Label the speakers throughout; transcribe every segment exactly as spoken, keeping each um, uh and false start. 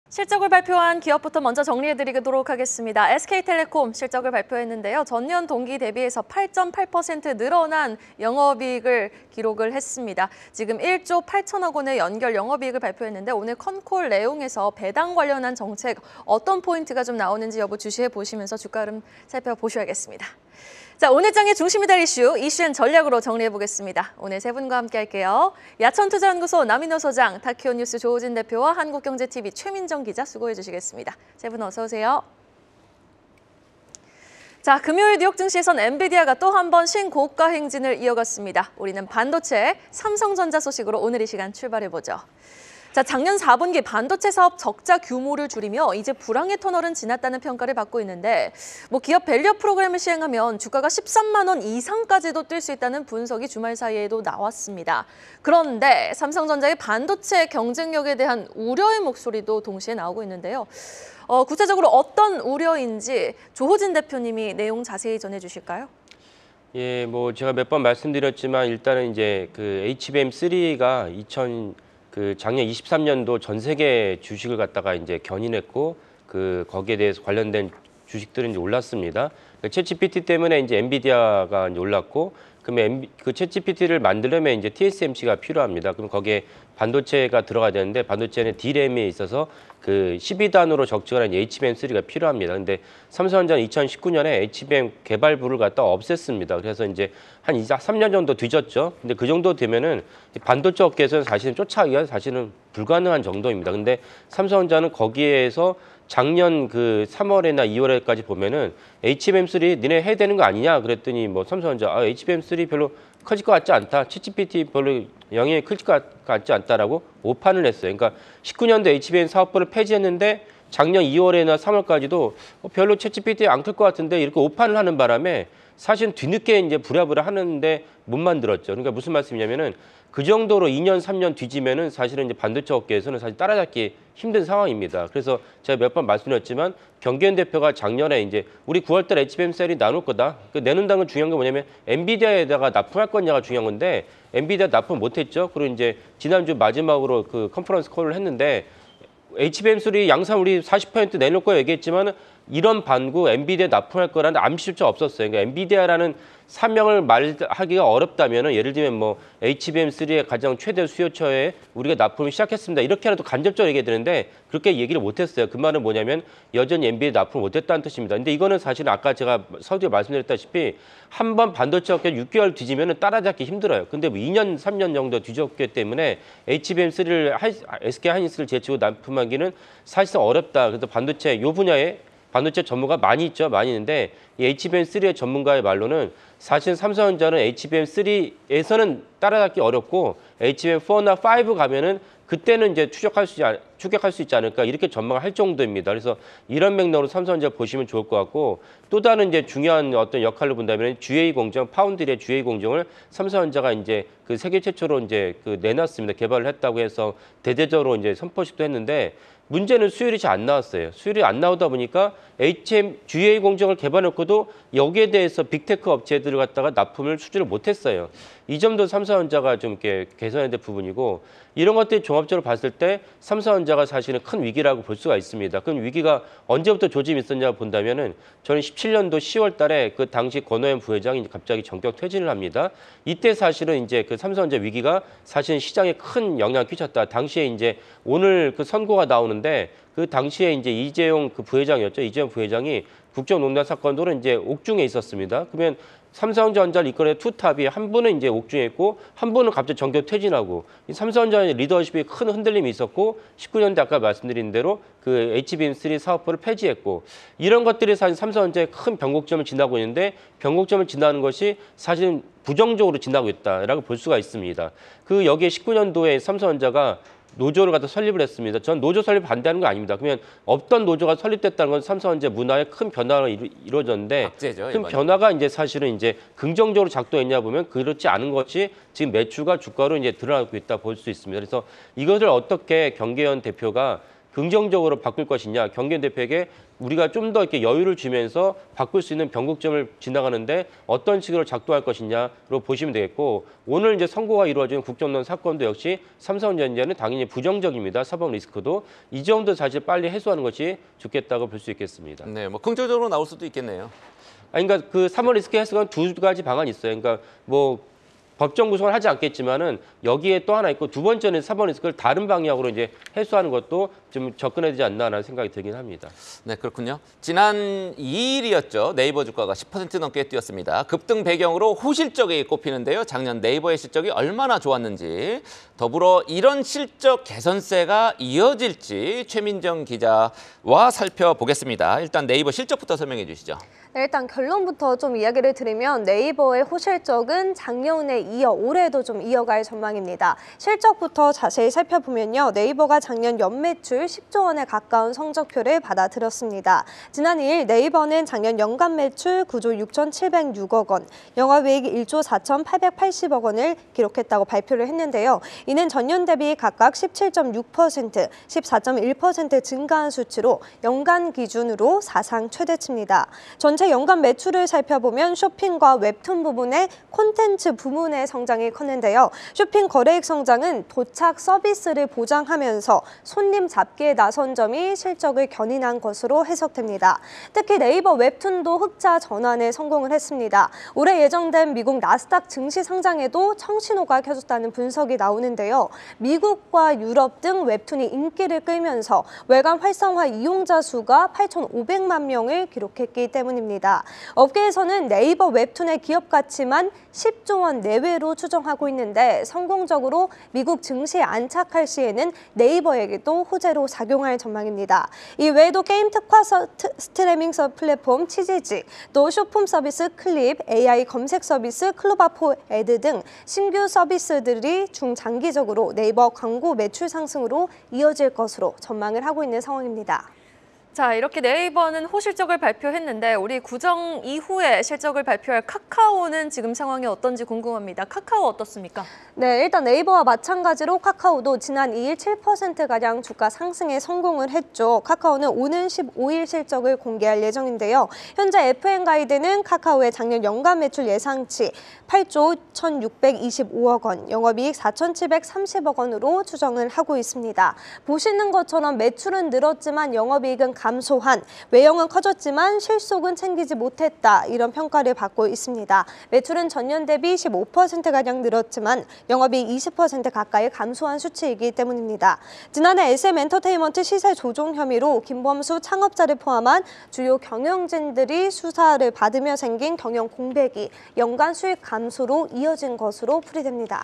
Speaker 1: 실적을 발표한 기업부터 먼저 정리해드리도록 하겠습니다. 에스케이텔레콤 실적을 발표했는데요. 전년 동기 대비해서 팔 점 팔 퍼센트 늘어난 영업이익을 기록을 했습니다. 지금 일조 팔천억 원의 연결 영업이익을 발표했는데 오늘 컨콜 내용에서 배당 관련한 정책 어떤 포인트가 좀 나오는지 여부 주시해 보시면서 주가 흐름 살펴보셔야겠습니다. 자, 오늘 장의 중심이 될 이슈, 이슈앤 전략으로 정리해보겠습니다. 오늘 세 분과 함께 할게요. 야천투자연구소 남인호 소장, 다큐 뉴스 조호진 대표와 한국경제티비 최민정 기자 수고해 주시겠습니다. 세 분 어서 오세요. 자, 금요일 뉴욕 증시에선 엔비디아가 또 한 번 신고가 행진을 이어갔습니다. 우리는 반도체, 삼성전자 소식으로 오늘 이 시간 출발해보죠. 자, 작년 사 분기 반도체 사업 적자 규모를 줄이며 이제 불황의 터널은 지났다는 평가를 받고 있는데 뭐 기업 밸류업 프로그램을 시행하면 주가가 십삼만 원 이상까지도 뛸 수 있다는 분석이 주말 사이에도 나왔습니다. 그런데 삼성전자의 반도체 경쟁력에 대한 우려의 목소리도 동시에 나오고 있는데요. 어, 구체적으로 어떤 우려인지 조호진 대표님이 내용 자세히 전해주실까요?
Speaker 2: 예, 뭐 제가 몇 번 말씀드렸지만 일단은 이제 그 에이치비엠 쓰리가 이천 그 작년 이십삼 년도 전 세계 주식을 갖다가 이제 견인했고 그 거기에 대해서 관련된 주식들은 이제 올랐습니다. 그 챗지피티 때문에 이제 엔비디아가 이제 올랐고, 그러면 그 챗지피티를 만들려면 이제 티에스엠씨가 필요합니다. 그럼 거기에 반도체가 들어가야 되는데 반도체는 디램에 있어서 그 십이 단으로 적정한 에이치비엠 쓰리가 필요합니다. 근데 삼성전자는 이천십구 년에 에이치비엠 개발부를 갖다 없앴습니다. 그래서 이제 한 삼 년 정도 뒤졌죠. 근데 그 정도 되면은 반도체 업계에서는 사실은 쫓아가기가 사실은 불가능한 정도입니다. 근데 삼성전자는 거기에서 작년 그 삼월이나 이월에까지 보면은 에이치비엠 쓰리 니네 해야 되는 거 아니냐 그랬더니 뭐 삼성전자 아, 에이치비엠 쓰리 별로 커질 것 같지 않다. 챗지피티 별로 영향이 클 것 같지 않다라고 오판을 했어요. 그러니까 십구 년도 에이치비엠 사업부를 폐지했는데 작년 이월이나 삼월까지도 별로 챗지피티 안 클 것 같은데 이렇게 오판을 하는 바람에 사실 뒤늦게 이제 부랴부랴 하는데 못 만들었죠. 그러니까 무슨 말씀이냐면은 그 정도로 이 년, 삼 년 뒤지면은 사실은 이제 반도체 업계에서는 사실 따라잡기 힘든 상황입니다. 그래서 제가 몇 번 말씀드렸지만 경기현 대표가 작년에 이제 우리 구월 달 에이치비엠 셀이 나눌 거다. 그 내놓는다는 건 중요한 게 뭐냐면 엔비디아에다가 납품할 거냐가 중요한 건데 엔비디아 납품 못했죠. 그리고 이제 지난주 마지막으로 그 컨퍼런스 콜을 했는데 에이치비엠 쓰리 양산 우리 사십 퍼센트 내놓을 거 얘기했지만 이런 반구 엔비디아 납품할 거라는 암시조차 없었어요. 그러니까 엔비디아라는 사명을 말하기가 어렵다면 예를 들면 뭐 에이치비엠 쓰리의 가장 최대 수요처에 우리가 납품을 시작했습니다. 이렇게라도 간접적으로 얘기해야 되는데 그렇게 얘기를 못했어요. 그 말은 뭐냐면 여전히 엔비디아 납품을 못했다는 뜻입니다. 근데 이거는 사실은 아까 제가 서두에 말씀드렸다시피 한 번 반도체 업계 육 개월 뒤지면 따라잡기 힘들어요. 근데 뭐 이 년, 삼 년 정도 뒤졌기 때문에 에이치비엠 쓰리를 에스케이하이닉스를 제치고 납품하기는 사실상 어렵다. 그래서 반도체 이 분야에 반도체 전문가 많이 있죠. 많이 있는데 이 에이치비엠 쓰리의 전문가의 말로는 사실 삼성전자는 에이치비엠 쓰리에서는 따라잡기 어렵고 에이치비엠 사나 오 가면은 그때는 이제 추적할 수, 추격할 수 있지 않을까 이렇게 전망을 할 정도입니다. 그래서 이런 맥락으로 삼성전자 보시면 좋을 것 같고 또 다른 이제 중요한 어떤 역할을 본다면 지에이 공정, 파운드리의 지에이 공정을 삼성전자가 이제 그 세계 최초로 이제 그 내놨습니다. 개발을 했다고 해서 대대적으로 이제 선포식도 했는데 문제는 수율이 잘 안 나왔어요. 수율이 안 나오다 보니까 에이치엠, 지에이 공정을 개발했고도 여기에 대해서 빅테크 업체들을 갖다가 납품을 수주를 못했어요. 이 점도 삼성전자가 좀 이렇게 개선해야 될 부분이고 이런 것들이 종합적으로 봤을 때 삼성전자가 사실은 큰 위기라고 볼 수가 있습니다. 그럼 위기가 언제부터 조짐이 있었냐 본다면은 저는 십칠 년도 시월 달에 그 당시 권오현 부회장이 갑자기 전격 퇴진을 합니다. 이때 사실은 이제 그 삼성전자 위기가 사실 시장에 큰 영향을 끼쳤다. 당시에 이제 오늘 그 선고가 나오는데 그 당시에 이제 이재용 그 부회장이었죠. 이재용 부회장이 국정농단 사건으로 이제 옥중에 있었습니다. 그러면 삼성전자를 이끌어낸 투탑이 한 분은 이제 옥중에 있고 한 분은 갑자기 전격 퇴진하고 이 삼성전자의 리더십이 큰 흔들림이 있었고 십구 년대 아까 말씀드린 대로 그 에이치비엠 쓰리 사업부를 폐지했고 이런 것들이 사실 삼성전자의 큰 변곡점을 지나고 있는데 변곡점을 지나는 것이 사실은 부정적으로 지나고 있다라고 볼 수가 있습니다. 그 여기에 십구 년도에 삼성전자가 노조를 갖다 설립을 했습니다. 전 노조 설립 반대하는 거 아닙니다. 그러면 없던 노조가 설립됐다는 건 삼성전자 문화에 큰 변화가 이루, 이루어졌는데
Speaker 3: 악재죠,
Speaker 2: 큰
Speaker 3: 이번에.
Speaker 2: 변화가 이제 사실은 이제 긍정적으로 작동했냐 보면 그렇지 않은 것이 지금 매출과 주가로 이제 드러나고 있다 볼 수 있습니다. 그래서 이것을 어떻게 경계현 대표가 긍정적으로 바꿀 것이냐, 경기원 대표에게 우리가 좀 더 이렇게 여유를 주면서 바꿀 수 있는 변곡점을 지나가는데 어떤 식으로 작동할 것이냐로 보시면 되겠고, 오늘 이제 선고가 이루어진 국정농단 사건도 역시 삼성전자는 당연히 부정적입니다. 사법 리스크도 이 정도 사실 빨리 해소하는 것이 좋겠다고 볼 수 있겠습니다.
Speaker 3: 네, 뭐 긍정적으로 나올 수도 있겠네요.
Speaker 2: 아니, 그러니까 그 사법 리스크 해소가 두 가지 방안이 있어요. 그러니까 뭐 법정 구속을 하지 않겠지만은 여기에 또 하나 있고, 두 번째는 사법 리스크를 다른 방향으로 이제 해소하는 것도 좀 접근해야 되지 않나라는 생각이 들긴 합니다.
Speaker 3: 네, 그렇군요. 지난 이 일이었죠. 네이버 주가가 십 퍼센트 넘게 뛰었습니다. 급등 배경으로 호실적이 꼽히는데요. 작년 네이버의 실적이 얼마나 좋았는지, 더불어 이런 실적 개선세가 이어질지 최민정 기자와 살펴보겠습니다. 일단 네이버 실적부터 설명해 주시죠.
Speaker 1: 네, 일단 결론부터 좀 이야기를 드리면 네이버의 호실적은 작년에 이어 올해도 좀 이어갈 전망입니다. 실적부터 자세히 살펴보면요. 네이버가 작년 연매출 십조 원에 가까운 성적표를 받아들였습니다. 지난 이 일 네이버는 작년 연간 매출 구조 육천칠백육억 원, 영업이익 일조 사천팔백팔십억 원을 기록했다고 발표를 했는데요. 이는 전년 대비 각각 십칠 점 육 퍼센트, 십사 점 일 퍼센트 증가한 수치로 연간 기준으로 사상 최대치입니다. 전체 연간 매출을 살펴보면 쇼핑과 웹툰 부분의 콘텐츠 부문의 성장이 컸는데요. 쇼핑 거래액 성장은 도착 서비스를 보장하면서 손님 잡기에 나선 점이 실적을 견인한 것으로 해석됩니다. 특히 네이버 웹툰도 흑자 전환에 성공을 했습니다. 올해 예정된 미국 나스닥 증시 상장에도 청신호가 켜졌다는 분석이 나오는데요. 미국과 유럽 등 웹툰이 인기를 끌면서 외관 활성화 이용자 수가 팔천오백만 명을 기록했기 때문입니다. 업계에서는 네이버 웹툰의 기업 가치만 십조 원 내외로 추정하고 있는데, 성공적으로 미국 증시에 안착할 시에는 네이버에게도 호재로 작용할 전망입니다. 이 외에도 게임 특화 스트리밍 플랫폼 치지지, 또 쇼품 서비스 클립, 에이아이 검색 서비스 클로바포 애드 등 신규 서비스들이 중장기적으로 네이버 광고 매출 상승으로 이어질 것으로 전망을 하고 있는 상황입니다. 자, 이렇게 네이버는 호실적을 발표했는데 우리 구정 이후에 실적을 발표할 카카오는 지금 상황이 어떤지 궁금합니다. 카카오 어떻습니까? 네, 일단 네이버와 마찬가지로 카카오도 지난 이 일 칠 퍼센트가량 주가 상승에 성공을 했죠. 카카오는 오는 십오 일 실적을 공개할 예정인데요. 현재 에프엠 가이드는 카카오의 작년 연간 매출 예상치 팔조 천육백이십오억 원, 영업이익 사천칠백삼십억 원으로 추정을 하고 있습니다. 보시는 것처럼 매출은 늘었지만 영업이익은 감소한, 외형은 커졌지만 실속은 챙기지 못했다, 이런 평가를 받고 있습니다. 매출은 전년 대비 십오 퍼센트가량 늘었지만 영업이익 이십 퍼센트 가까이 감소한 수치이기 때문입니다. 지난해 에스엠 엔터테인먼트 시세 조종 혐의로 김범수 창업자를 포함한 주요 경영진들이 수사를 받으며 생긴 경영 공백이 연간 수익 감소로 이어진 것으로 풀이됩니다.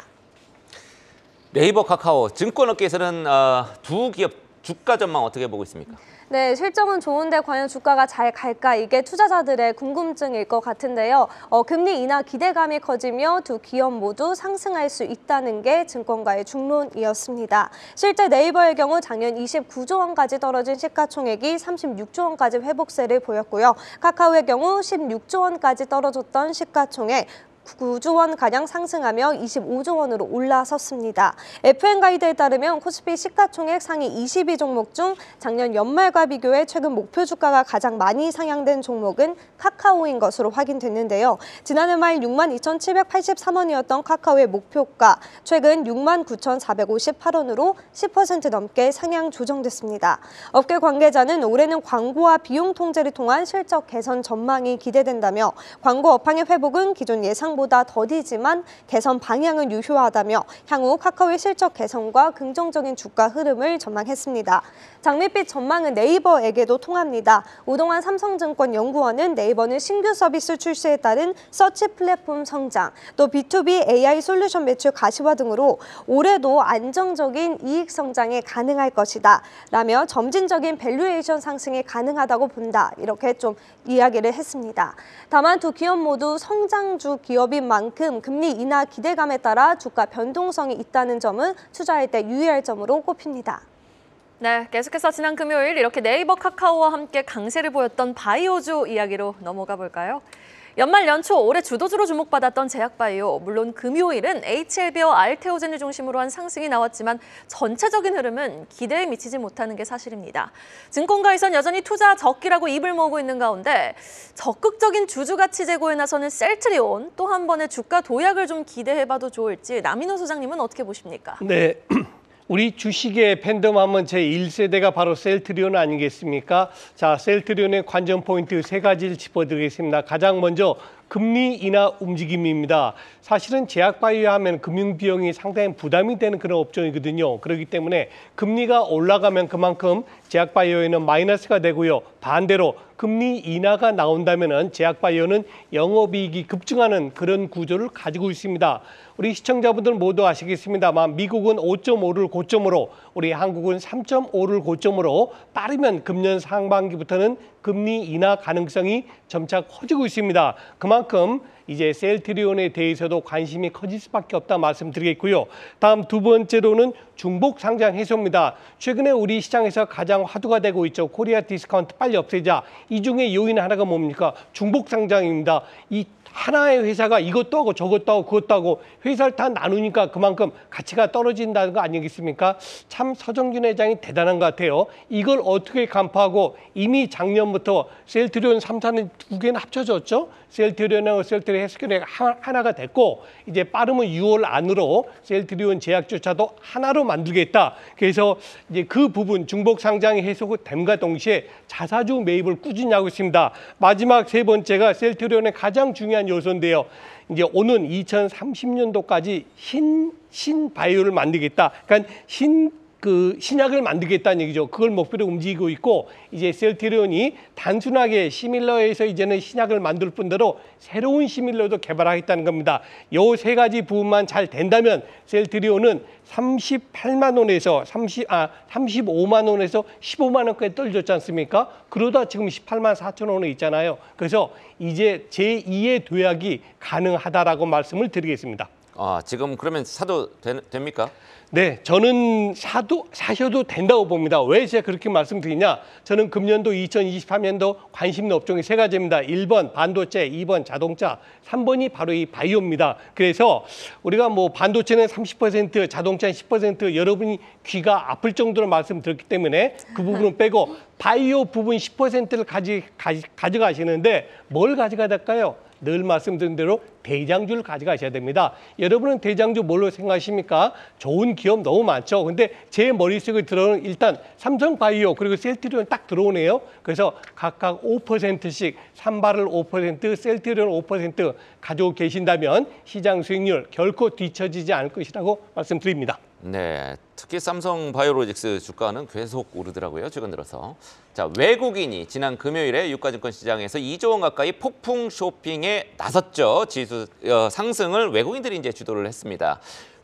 Speaker 3: 네이버, 카카오, 증권업계에서는 어, 두 기업 주가 전망 어떻게 보고 있습니까?
Speaker 1: 네, 실적은 좋은데 과연 주가가 잘 갈까? 이게 투자자들의 궁금증일 것 같은데요. 어, 금리 인하 기대감이 커지며 두 기업 모두 상승할 수 있다는 게 증권가의 중론이었습니다. 실제 네이버의 경우 작년 이십구조 원까지 떨어진 시가총액이 삼십육조 원까지 회복세를 보였고요. 카카오의 경우 십육조 원까지 떨어졌던 시가총액 구조 원가량 상승하며 이십오조 원으로 올라섰습니다. 에프엠 가이드에 따르면 코스피 시가총액 상위 이십 위 종목 중 작년 연말과 비교해 최근 목표 주가가 가장 많이 상향된 종목은 카카오인 것으로 확인됐는데요. 지난해 말 육만 이천칠백팔십삼 원이었던 카카오의 목표가 최근 육만 구천사백오십팔 원으로 십 퍼센트 넘게 상향 조정됐습니다. 업계 관계자는 올해는 광고와 비용 통제를 통한 실적 개선 전망이 기대된다며, 광고 업황의 회복은 기존 예상 보다 더디지만 개선 방향은 유효하다며 향후 카카오의 실적 개선과 긍정적인 주가 흐름을 전망했습니다. 장밋빛 전망은 네이버에게도 통합니다. 오동환 삼성증권 연구원은 네이버는 신규 서비스 출시에 따른 서치 플랫폼 성장, 또 비투비 에이아이 솔루션 매출 가시화 등으로 올해도 안정적인 이익 성장이 가능할 것이다 라며 점진적인 밸류에이션 상승이 가능하다고 본다, 이렇게 좀 이야기를 했습니다. 다만 두 기업 모두 성장주 기업인 만큼 금리 인하 기대감에 따라 주가 변동성이 있다는 점은 투자할 때 유의할 점으로 꼽힙니다. 네, 계속해서 지난 금요일 이렇게 네이버, 카카오와 함께 강세를 보였던 바이오주 이야기로 넘어가 볼까요? 연말 연초 올해 주도주로 주목받았던 제약바이오. 물론 금요일은 에이치엘비와 알테오젠을 중심으로 한 상승이 나왔지만 전체적인 흐름은 기대에 미치지 못하는 게 사실입니다. 증권가에선 여전히 투자 적기라고 입을 모으고 있는 가운데 적극적인 주주가치 제고에 나서는 셀트리온, 또 한 번의 주가 도약을 좀 기대해봐도 좋을지 남인호 소장님은 어떻게 보십니까?
Speaker 4: 네. 우리 주식의 팬덤하면 제일 세대가 바로 셀트리온 아니겠습니까? 자, 셀트리온의 관전 포인트 세 가지를 짚어드리겠습니다. 가장 먼저 금리 인하 움직임입니다. 사실은 제약바이오 하면 금융 비용이 상당히 부담이 되는 그런 업종이거든요. 그렇기 때문에 금리가 올라가면 그만큼 제약바이오에는 마이너스가 되고요. 반대로 금리 인하가 나온다면은 제약바이오는 영업이익이 급증하는 그런 구조를 가지고 있습니다. 우리 시청자분들 모두 아시겠습니다만 미국은 오 점 오를 고점으로, 우리 한국은 삼 점 오를 고점으로 빠르면 금년 상반기부터는 금리 인하 가능성이 점차 커지고 있습니다. 그만큼 이제 셀트리온에 대해서도 관심이 커질 수밖에 없다 말씀드리겠고요. 다음 두 번째로는 중복 상장 해소입니다. 최근에 우리 시장에서 가장 화두가 되고 있죠. 코리아 디스카운트 빨리 없애자. 이 중에 요인 하나가 뭡니까? 중복 상장입니다. 이 하나의 회사가 이것도 하고 저것도 하고 그것도 하고 회사를 다 나누니까 그만큼 가치가 떨어진다는 거 아니겠습니까? 참 서정균 회장이 대단한 것 같아요. 이걸 어떻게 간파하고 이미 작년부터 셀트리온 삼 사는 두 개는 합쳐졌죠. 셀트리온하고 셀트리온 헬스케어가 하나가 됐고 이제 빠르면 유월 안으로 셀트리온 제약조차도 하나로 만들겠다. 그래서 이제 그 부분 중복 상장이 해소됨과 동시에 자사주 매입을 꾸준히 하고 있습니다. 마지막 세 번째가 셀트리온의 가장 중요한 요소인데요. 이제 오는 이천삼십 년도까지 신, 신바이오를 만들겠다. 그러니까 신, 그 신약을 만들겠다는 얘기죠. 그걸 목표로 움직이고 있고 이제 셀트리온이 단순하게 시밀러에서 이제는 신약을 만들 뿐더러 새로운 시밀러도 개발하겠다는 겁니다. 요 세 가지 부분만 잘 된다면 셀트리온은 삼십팔만 원에서 삼십, 아, 삼십오만 원에서 십오만 원까지 떨어졌지 않습니까? 그러다 지금 십팔만 사천 원에 있잖아요. 그래서 이제 제이의 도약이 가능하다라고 말씀을 드리겠습니다.
Speaker 3: 아, 지금 그러면 사도 되, 됩니까?
Speaker 4: 네, 저는 사도, 사셔도 된다고 봅니다. 왜 제가 그렇게 말씀드리냐? 저는 금년도 이천이십삼 년도 관심 있는 업종이 세 가지입니다. 일 번 반도체, 이 번 자동차, 삼 번이 바로 이 바이오입니다. 그래서 우리가 뭐 반도체는 삼십 퍼센트, 자동차는 십 퍼센트 여러분이 귀가 아플 정도로 말씀드렸기 때문에 그 부분은 빼고 바이오 부분 십 퍼센트를 가지, 가지, 가져가시는데 뭘 가져가야 될까요? 늘 말씀드린 대로 대장주를 가져가셔야 됩니다. 여러분은 대장주 뭘로 생각하십니까? 좋은 기업 너무 많죠. 근데 제 머릿속에 들어오는 일단 삼성바이오 그리고 셀트리온 딱 들어오네요. 그래서 각각 오 퍼센트씩 삼바를 오 퍼센트, 셀트리온 오 퍼센트 가지고 계신다면 시장 수익률 결코 뒤처지지 않을 것이라고 말씀드립니다.
Speaker 3: 네, 특히 삼성 바이오로직스 주가는 계속 오르더라고요, 최근 들어서. 자, 외국인이 지난 금요일에 유가증권 시장에서 이조 원 가까이 폭풍 쇼핑에 나섰죠. 지수 어, 상승을 외국인들이 이제 주도를 했습니다.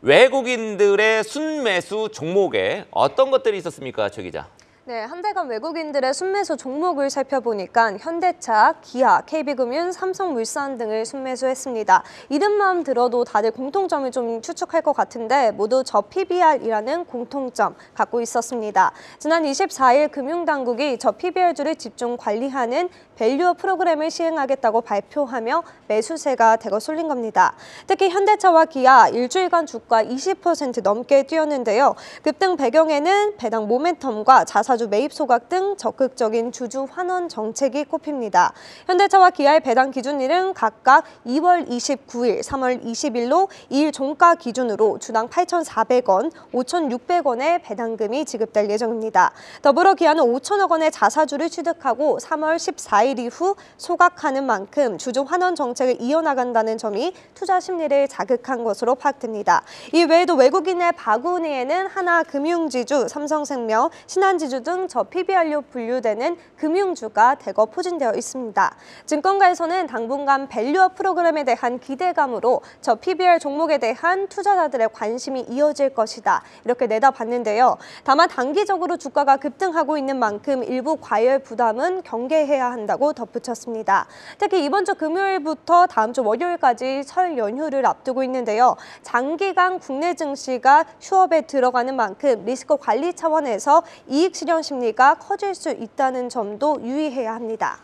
Speaker 3: 외국인들의 순매수 종목에 어떤 것들이 있었습니까, 최 기자?
Speaker 5: 네, 한 달간 외국인들의 순매수 종목을 살펴보니까 현대차, 기아, 케이비금융, 삼성물산 등을 순매수했습니다. 이름만 들어도 다들 공통점을 좀 추측할 것 같은데 모두 저피비알이라는 공통점 갖고 있었습니다. 지난 이십사 일 금융당국이 저피비알주를 집중 관리하는 밸류어 프로그램을 시행하겠다고 발표하며 매수세가 대거 쏠린 겁니다. 특히 현대차와 기아 일주일간 주가 이십 퍼센트 넘게 뛰었는데요. 급등 배경에는 배당 모멘텀과 자사주 매입 소각 등 적극적인 주주 환원 정책이 꼽힙니다. 현대차와 기아의 배당 기준일은 각각 이월 이십구일, 삼월 이십일로 이 일 종가 기준으로 주당 팔천사백 원, 오천육백 원의 배당금이 지급될 예정입니다. 더불어 기아는 오천억 원의 자사주를 취득하고 삼월 십사일 이후 소각하는 만큼 주주 환원 정책을 이어나간다는 점이 투자 심리를 자극한 것으로 파악됩니다. 이 외에도 외국인의 바구니에는 하나금융지주, 삼성생명, 신한지주 등 저피비알로 분류되는 금융주가 대거 포진되어 있습니다. 증권가에서는 당분간 밸류어 프로그램에 대한 기대감으로 저피비알 종목에 대한 투자자들의 관심이 이어질 것이다. 이렇게 내다봤는데요. 다만 단기적으로 주가가 급등하고 있는 만큼 일부 과열 부담은 경계해야 한다고 덧붙였습니다. 특히 이번 주 금요일부터 다음 주 월요일까지 설 연휴를 앞두고 있는데요. 장기간 국내 증시가 휴업에 들어가는 만큼 리스크 관리 차원에서 이익 실현 심리가 커질 수 있다는 점도 유의해야 합니다.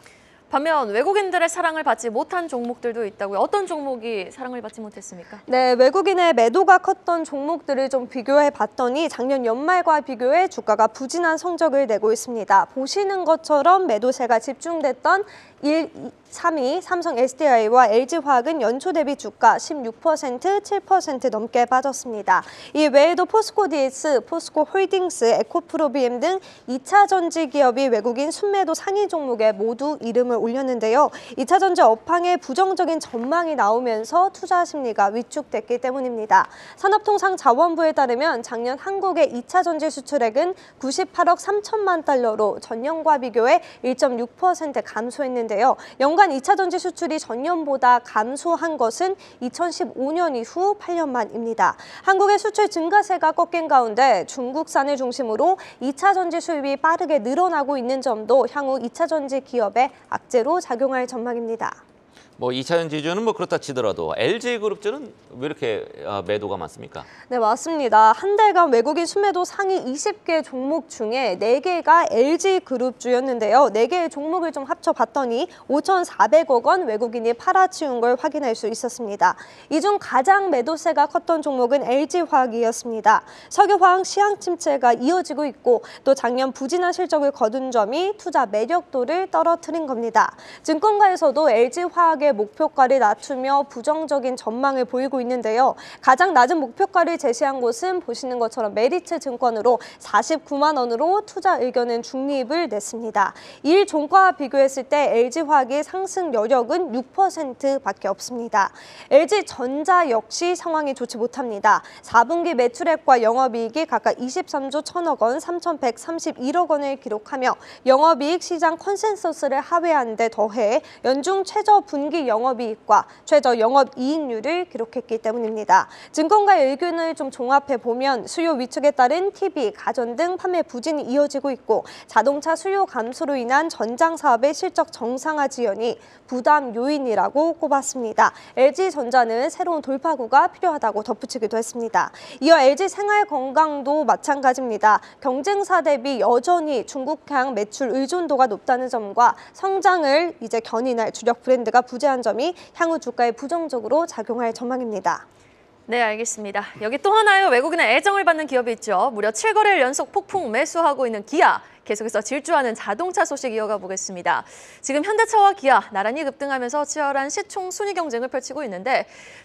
Speaker 1: 반면 외국인들의 사랑을 받지 못한 종목들도 있다고요. 어떤 종목이 사랑을 받지 못했습니까?
Speaker 5: 네, 외국인의 매도가 컸던 종목들을 좀 비교해 봤더니 작년 연말과 비교해 주가가 부진한 성적을 내고 있습니다. 보시는 것처럼 매도세가 집중됐던 일, 삼 위 삼성 에스디아이와 엘지화학은 연초 대비 주가 십육 퍼센트, 칠 퍼센트 넘게 빠졌습니다. 이 외에도 포스코디에스, 포스코홀딩스, 에코프로비엠 등 이 차 전지 기업이 외국인 순매도 상위 종목에 모두 이름을 올렸는데요. 이 차 전지 업황에 부정적인 전망이 나오면서 투자 심리가 위축됐기 때문입니다. 산업통상자원부에 따르면 작년 한국의 이 차 전지 수출액은 구십팔억 삼천만 달러로 전년과 비교해 일 점 육 퍼센트 감소했는데요. 연간 이 차 전지 수출이 전년보다 감소한 것은 이천십오 년 이후 팔 년 만입니다. 한국의 수출 증가세가 꺾인 가운데 중국산을 중심으로 이 차 전지 수입이 빠르게 늘어나고 있는 점도 향후 이 차 전지 기업의 악재로 작용할 전망입니다.
Speaker 3: 뭐 이 차 전지주는 뭐 그렇다 치더라도 엘지그룹주는 왜 이렇게 매도가 많습니까?
Speaker 5: 네, 맞습니다. 한 달간 외국인 순매도 상위 이십 개 종목 중에 네 개가 엘지그룹주였는데요. 네 개의 종목을 좀 합쳐봤더니 오천사백억 원 외국인이 팔아치운 걸 확인할 수 있었습니다. 이 중 가장 매도세가 컸던 종목은 엘지화학이었습니다. 석유화학 시황 침체가 이어지고 있고 또 작년 부진한 실적을 거둔 점이 투자 매력도를 떨어뜨린 겁니다. 증권가에서도 엘지화학의 목표가를 낮추며 부정적인 전망을 보이고 있는데요. 가장 낮은 목표가를 제시한 곳은 보시는 것처럼 메리츠 증권으로 사십구만 원으로 투자 의견은 중립을 냈습니다. 일 종가와 비교했을 때 엘지화학의 상승 여력은 육 퍼센트밖에 없습니다. 엘지전자 역시 상황이 좋지 못합니다. 사 분기 매출액과 영업이익이 각각 이십삼조 천억 원, 삼천백삼십일억 원을 기록하며 영업이익 시장 컨센서스를 하회한 데 더해 연중 최저 분기 영업이익과 최저 영업이익률을 기록했기 때문입니다. 증권가의 의견을 좀 종합해 보면 수요 위축에 따른 티비, 가전 등 판매 부진이 이어지고 있고 자동차 수요 감소로 인한 전장 사업의 실적 정상화 지연이 부담 요인이라고 꼽았습니다. 엘지전자는 새로운 돌파구가 필요하다고 덧붙이기도 했습니다. 이어 엘지생활건강도 마찬가지입니다. 경쟁사 대비 여전히 중국향 매출 의존도가 높다는 점과 성장을 이제 견인할 주력 브랜드가 부재한 점이 향후 주가에 부정적으로 작용할 전망입니다.
Speaker 1: 네, 알겠습니다. 여기 또 하나의 외국인의 애정을 받는 기업이 있죠. 무려 칠 거래일 연속 폭풍 매수하고 있는 기아. 계속해서 질주하는 자동차 소식 이어가 보겠습니다. 지금 현대차와 기아 나란히 급등하면서 치열한 시총 순위 경쟁을 펼치고 있는데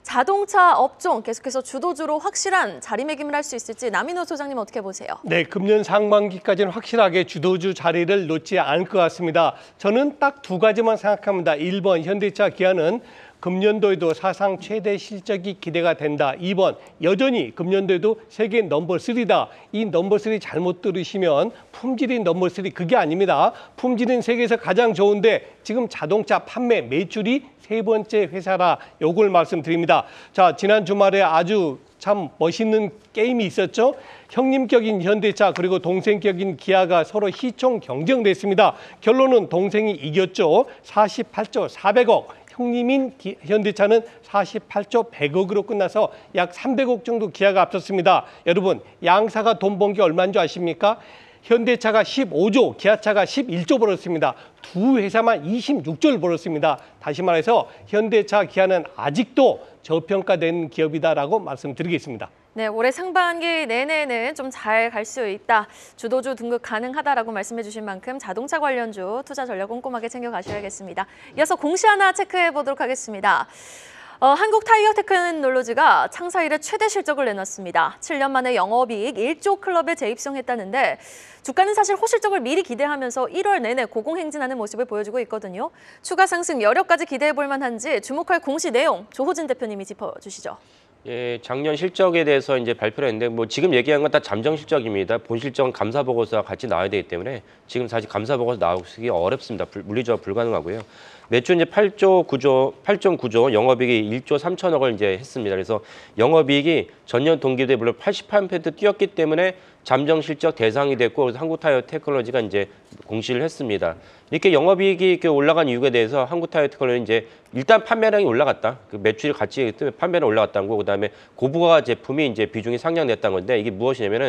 Speaker 1: 자동차 업종 계속해서 주도주로 확실한 자리매김을 할 수 있을지 남인호 소장님 어떻게 보세요?
Speaker 4: 네, 금년 상반기까지는 확실하게 주도주 자리를 놓지 않을 것 같습니다. 저는 딱 두 가지만 생각합니다. 일 번 현대차, 기아는 금년도에도 사상 최대 실적이 기대가 된다. 이 번 여전히 금년도에도 세계 넘버 쓰리다. 이 넘버 쓰리 잘못 들으시면 품질인 넘버 쓰리 그게 아닙니다. 품질은 세계에서 가장 좋은데 지금 자동차 판매 매출이 세 번째 회사라 요걸 말씀드립니다. 자, 지난 주말에 아주 참 멋있는 게임이 있었죠. 형님격인 현대차 그리고 동생격인 기아가 서로 시총 경쟁됐습니다. 결론은 동생이 이겼죠. 사십팔조 사백억. 형님인 기, 현대차는 사십팔조 백억으로 끝나서 약 삼백억 정도 기아가 앞섰습니다. 여러분, 양사가 돈 번 게 얼마인 줄 아십니까? 현대차가 십오조, 기아차가 십일조 벌었습니다. 두 회사만 이십육조를 벌었습니다. 다시 말해서 현대차, 기아는 아직도 저평가된 기업이다라고 말씀드리겠습니다.
Speaker 1: 네, 올해 상반기 내내는 좀 잘 갈 수 있다. 주도주 등급 가능하다라고 말씀해 주신 만큼 자동차 관련주 투자 전략 꼼꼼하게 챙겨가셔야겠습니다. 이어서 공시 하나 체크해 보도록 하겠습니다. 어, 한국 타이어 테크놀로지가 창사 이래 최대 실적을 내놨습니다. 칠 년 만에 영업이익 일조 클럽에 재입성했다는데 주가는 사실 호실적을 미리 기대하면서 일월 내내 고공행진하는 모습을 보여주고 있거든요. 추가 상승 여력까지 기대해 볼 만한지 주목할 공시 내용 조호진 대표님이 짚어주시죠.
Speaker 2: 예, 작년 실적에 대해서 이제 발표를 했는데 뭐 지금 얘기한 건 다 잠정 실적입니다. 본 실적은 감사 보고서와 같이 나와야 되기 때문에 지금 사실 감사 보고서 나오기 어렵습니다. 불, 물리적 불가능하고요. 매출 이제 팔조 구조, 팔 점 구조, 영업이익이 일조 삼천억을 이제 했습니다. 그래서 영업이익이 전년 동기 대비 물론 팔십팔 퍼센트 뛰었기 때문에 잠정 실적 대상이 됐고 그래서 한국타이어 테크놀로지가 이제 공시를 했습니다. 이렇게 영업이익이 이렇게 올라간 이유에 대해서 한국타이어 테크놀로지 이제 일단 판매량이 올라갔다. 그 매출이 같이 판매량 올라갔다는 거, 그다음에 고부가 제품이 이제 비중이 상향됐다는 건데 이게 무엇이냐면은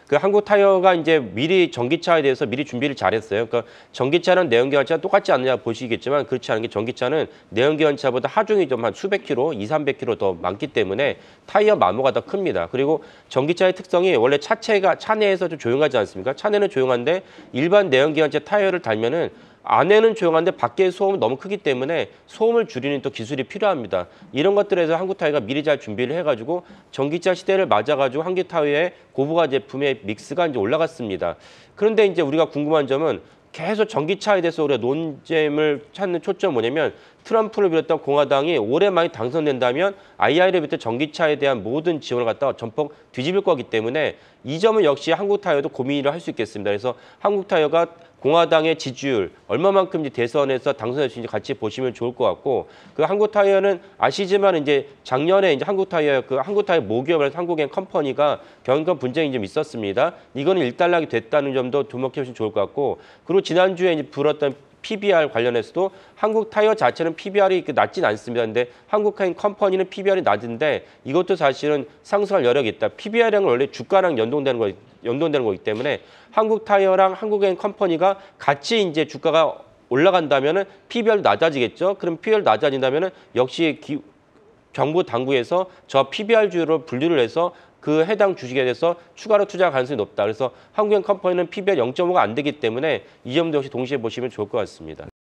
Speaker 2: 그 한국 타이어가 이제 미리 전기차에 대해서 미리 준비를 잘했어요. 그러니까 전기차는 내연기관차 똑같지 않느냐 보시겠지만 그렇지 않은 게 전기차는 내연기관차보다 하중이 좀 한 수백 킬로, 이삼백 킬로 더 많기 때문에 타이어 마모가 더 큽니다. 그리고 전기차의 특성이 원래 차체가 차내에서 좀 조용하지 않습니까? 차내는 조용한데 일반 내연기관차 타이어를 달면은 안에는 조용한데 밖의 소음은 너무 크기 때문에 소음을 줄이는 또 기술이 필요합니다. 이런 것들에서 한국 타이어가 미리 잘 준비를 해가지고 전기차 시대를 맞아가지고 한국 타이어의 고부가 제품의 믹스가 이제 올라갔습니다. 그런데 이제 우리가 궁금한 점은 계속 전기차에 대해서 우리가 논쟁을 찾는 초점은 뭐냐면 트럼프를 비롯한 공화당이 올해 만에 당선된다면 아이아르에 비롯한 전기차에 대한 모든 지원을 갖다가 전폭 뒤집을 거기 때문에 이 점은 역시 한국 타이어도 고민을 할 수 있겠습니다. 그래서 한국 타이어가 공화당의 지지율 얼마만큼 이제 대선에서 당선될 수 있는지 같이 보시면 좋을 것 같고 그 한국 타이어는 아시지만 이제 작년에 이제 한국 타이어 그 한국 타이어 모기업에서 한국엔 컴퍼니가 경영권 분쟁이 좀 있었습니다. 이거는 일단락이 됐다는 점도 주목해 주시면 좋을 것 같고 그리고 지난주에 이제 불었던 피비알 관련해서도 한국 타이어 자체는 피비알이 낮진 않습니다. 근데 한국 컴퍼니는 피비알이 낮은데 이것도 사실은 상승할 여력이 있다. 피비알이란 원래 주가랑 연동되는 거 연동되는 거기 때문에 한국 타이어랑 한국엔 컴퍼니가 같이 이제 주가가 올라간다면은 피비알도 낮아지겠죠. 그럼 피비알 낮아진다면은 역시 기, 정부 당국에서 저 피비알주로 분류를 해서 그 해당 주식에 대해서 추가로 투자 가능성이 높다. 그래서 한국엔 컴퍼니는 피비알 영 점 오가 안 되기 때문에 이 점도 역시 동시에 보시면 좋을 것 같습니다.